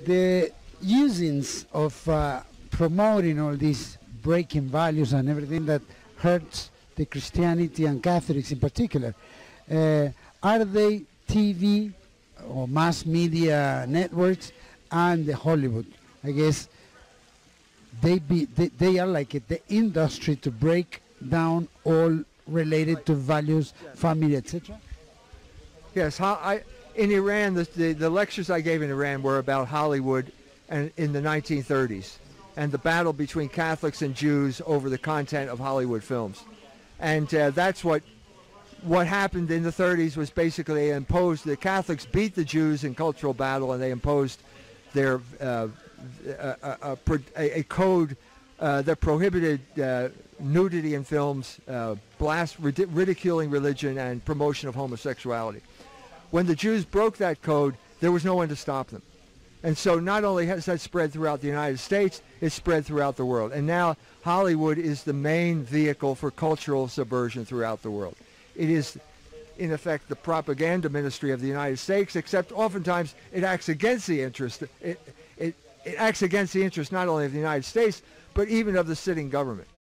the usings of promoting all these breaking values and everything that hurts the Christianity and Catholics in particular, are they TV or mass media networks and the Hollywood? I guess they are like the industry to break down all related to values, family, etc. Yes, in Iran, the lectures I gave in Iran were about Hollywood and in the 1930s and the battle between Catholics and Jews over the content of Hollywood films. And that's what happened in the 30s was basically the Catholics beat the Jews in cultural battle, and they imposed their a code that prohibited nudity in films, ridiculing religion, and promotion of homosexuality. When the Jews broke that code, there was no one to stop them. And so not only has that spread throughout the United States, it's spread throughout the world. And now Hollywood is the main vehicle for cultural subversion throughout the world. It is, in effect, the propaganda ministry of the United States, except oftentimes it acts against the interest. It acts against the interest not only of the United States, but even of the sitting government.